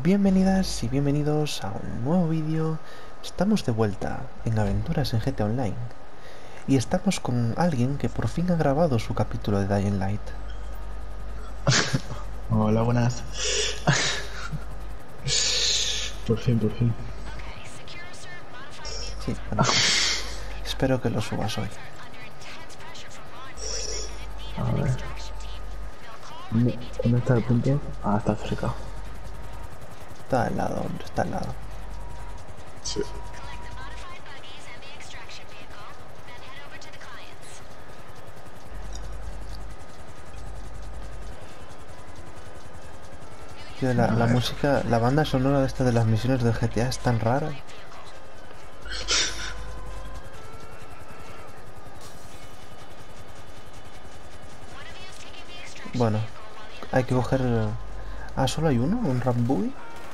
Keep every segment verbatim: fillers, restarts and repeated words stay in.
Bienvenidas y bienvenidos a un nuevo vídeo. Estamos de vuelta en Aventuras en G T A Online y estamos con alguien que por fin ha grabado su capítulo de Dying Light. Hola, buenas. Por fin, por fin. Sí, bueno, pues, espero que lo subas hoy. A ver. ¿Dónde, dónde está el punto? Ah, está cerca. Está al lado, hombre, está al lado. Sí. Tío, la, la música, la banda sonora de esta de las misiones del G T A es tan rara. Bueno, hay que coger... Ah, ¿solo hay uno? ¿Un Rambuy?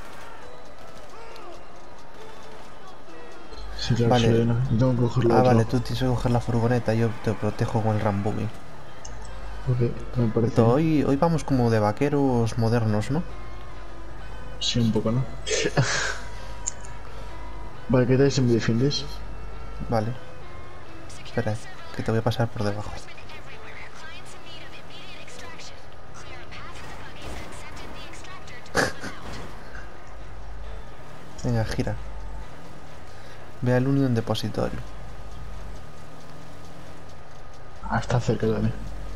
Sí, claro, Vale. sí, no. Tengo que coger lo Ah, otro. vale, tú tienes que coger la furgoneta, yo te protejo con el Rambuy. Ok, me parece. Hoy, hoy vamos como de vaqueros modernos, ¿no? Sí, un poco, ¿no? Vale, ¿qué tal si me defiendes? Vale. Espera, que te voy a pasar por debajo. Venga, gira. Ve al Union Depository. Ah, está cerca también.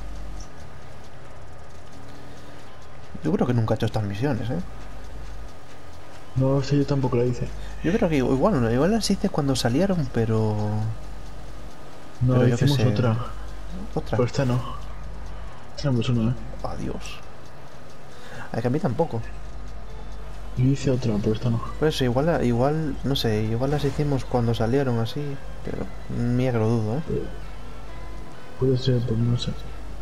Yo creo que nunca he hecho estas misiones, ¿eh? No sé, yo tampoco la hice. Yo creo que igual, igual las hice cuando salieron, pero... Pero No, yo qué hicimos sé... otra. Otra. Pero esta no. Tenemos una, ¿eh? Adiós. A que a mí tampoco. Yo hice otra, pero esta no. Pues igual, igual, no sé, igual las hicimos cuando salieron así, pero me lo dudo, ¿eh? Puede ser, pero no sé.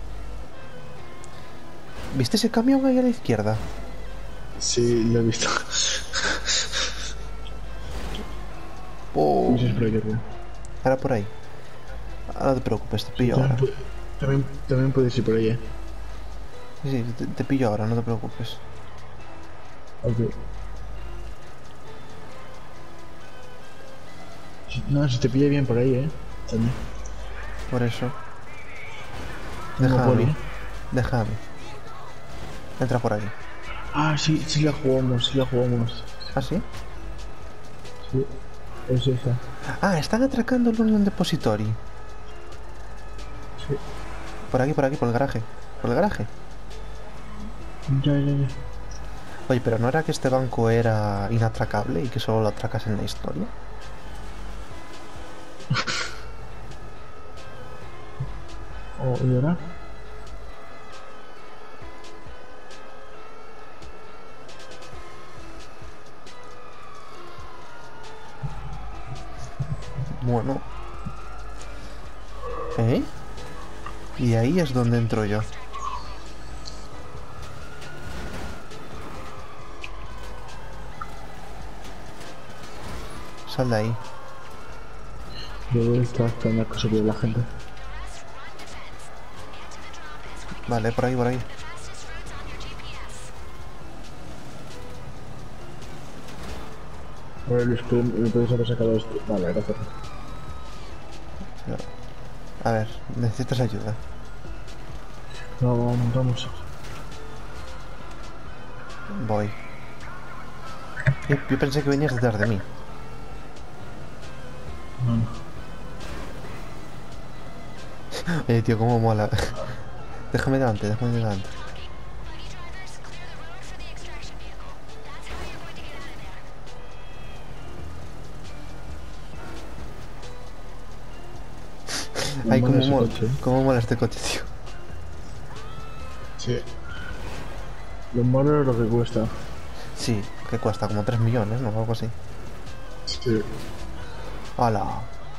¿Viste ese camión ahí a la izquierda? Sí, lo he visto. Oh, No sé si es por aquí arriba. ahora por ahí. Ah, no te preocupes, te Sí, pillo también, ahora. pu- también, también puedes ir por ahí, ¿eh? Sí, sí, te, te pillo ahora, no te preocupes. Ok. Si- No, si te pilla bien por ahí, ¿eh? También. Por eso. Tengo Deja a mí, poli. deja a mí. Entra por aquí. Ah, sí, sí la jugamos, sí la jugamos. ¿Ah, sí? Sí, es esa. Ah, están atracando el Union Depository. Sí. Por aquí, por aquí, por el garaje. Por el garaje. Ya, ya, ya. Oye, pero ¿no era que este banco era inatracable y que solo lo atracas en la historia? Oh, ¿y ahora? Bueno. ¿Eh? Y ahí es donde entro yo. Sal de ahí. Yo estaba esperando a que subiera la gente. Vale, por ahí, por ahí. A ver, Luis, ¿puedes- ¿me puedes haber sacado esto? Vale, gracias. A ver, necesitas ayuda. No, vamos, vamos. Voy. Yo, yo pensé que venías detrás de mí. No, no. Oye, tío, cómo mola. Déjame delante, déjame delante. Me Ay, mola cómo ese mola, coche. cómo mola este coche, tío. Sí. Lo malo es lo que cuesta. Sí, que cuesta como tres millones, ¿no? Algo así. Sí. ¡Hala!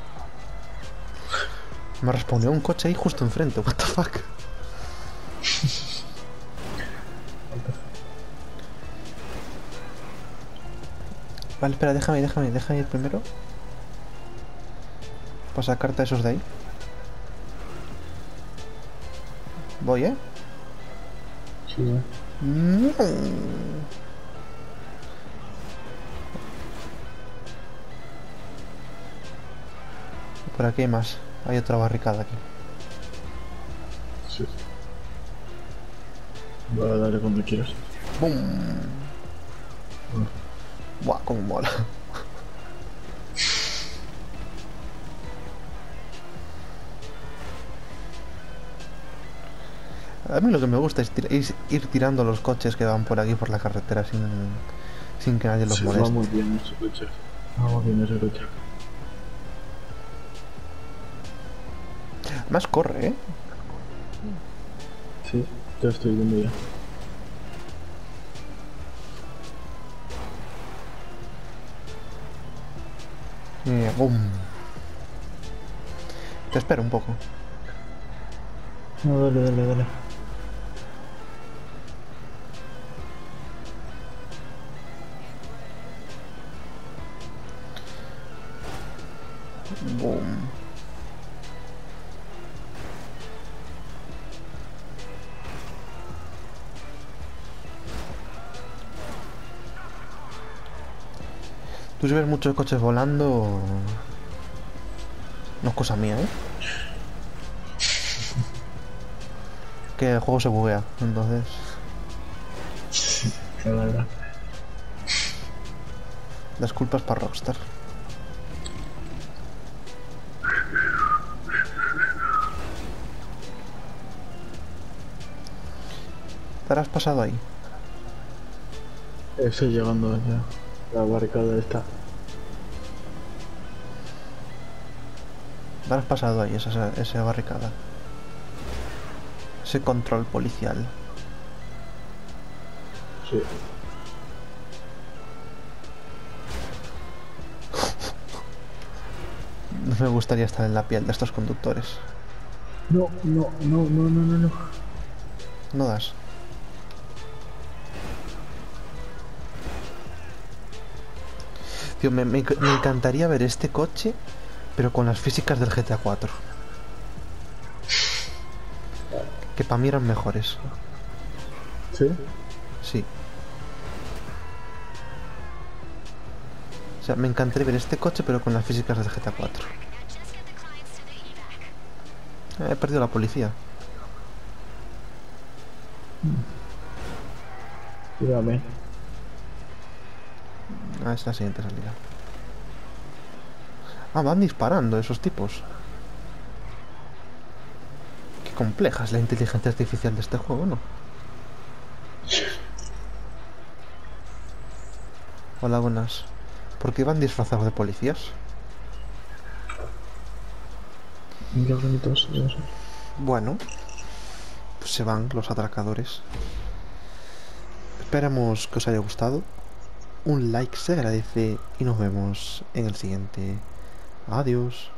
Me respondió un coche ahí justo enfrente, what the fuck. Vale, espera, déjame, déjame, déjame ir primero. Para sacarte a esos de ahí. Voy, ¿eh? Sí, ¿eh? No. Por aquí hay más. Hay otra barricada aquí. Sí. Voy a darle cuando quieras. ¡Bum! Ah. Buah, cómo mola. A mí lo que me gusta es tir- es ir tirando los coches que van por aquí por la carretera sin, sin que nadie los Sí, va moleste. muy bien ese coche. Va muy bien ese coche. Más corre, ¿eh? Sí, te estoy viendo ya. Eh, ¡Bum! Te espero un poco. No, dale, dale, dale. ¡Bum! Tú si ves muchos coches volando... No es cosa mía, ¿eh? Que el juego se buguea, entonces... Qué verdad. Las culpas para Rockstar. ¿Te has pasado ahí? Estoy llegando ya. La barricada está. ¿Te has pasado ahí esa, esa barricada? Ese control policial. Sí. No me gustaría estar en la piel de estos conductores. No, no, no, no, no, no, no. No das. Tío, me, me, me encantaría ver este coche, pero con las físicas del G T A cuatro. Que para mí eran mejores. ¿Sí? Sí. O sea, me encantaría ver este coche, pero con las físicas del G T A cuatro. Eh, he perdido la policía. Dígame. Ah, es la siguiente salida. Ah, van disparando esos tipos. Qué compleja es la inteligencia artificial de este juego, ¿no? Hola, buenas. ¿Por qué van disfrazados de policías? Qué bonitos. Eso. Bueno, pues se van los atracadores. Esperamos que os haya gustado. Un like se agradece y nos vemos en el siguiente. Adiós.